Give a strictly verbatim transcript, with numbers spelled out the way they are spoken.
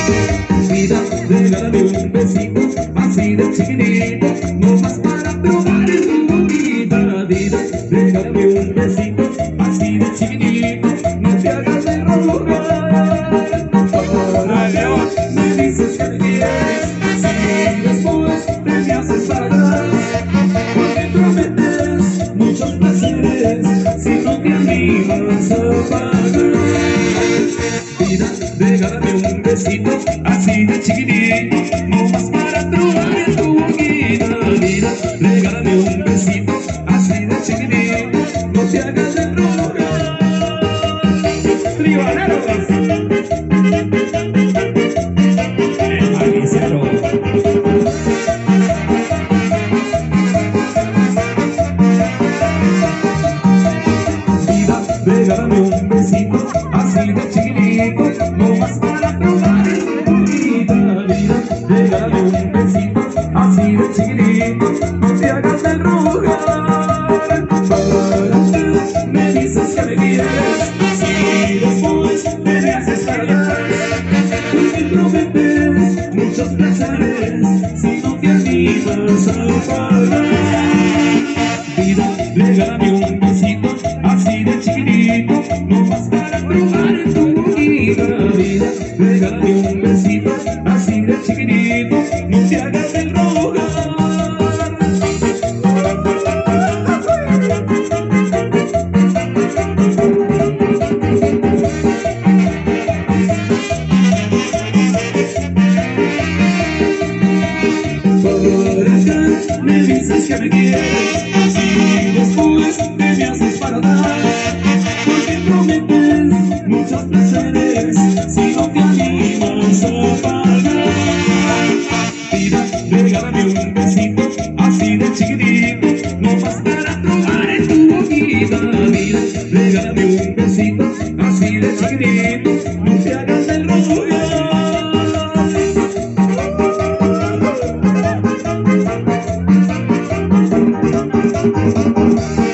Vida, regálame un besito, así de chiquitito, no más para probar en tu boquita. Vida, regálame un besito, así de chiquitito, no te hagas de rogar. Ahora me dices que me quieres, si después te me haces para atrás, porque prometes muchos placeres, si no te animas a pagar. Vida, regálame un besito, así de chiquitito, no más para probar en tu boquita. Vida, regálame un besito, así de chiquitito, no te hagas de rogar. Tribaneros, el manicero. Vida, regálame un besito, así de chiquitito, no más para probar en tu boquita. Vida, regálame un besito, así de chiquitito, no te hagas del rogar. Ahora me dices que me quieres, si después te me haces para atrás, porque prometes muchos placeres, si no te animas a pagar. Vida, regálame un besito, así de chiquitito, no más para probar en tu boquita. Vida, regálame un besito, así de chiquitito, no te hagas del rogar. Ahora me dices que me quieres, si después te me haces para atrás, porque prometes muchos placeres, si no te animas a pagar. Vida, regálame un besito, así de chiquitito, no más para probar en tu boquita. Vida, regálame un besito, así de chiquitito, no te hagas del rogar. Thank you.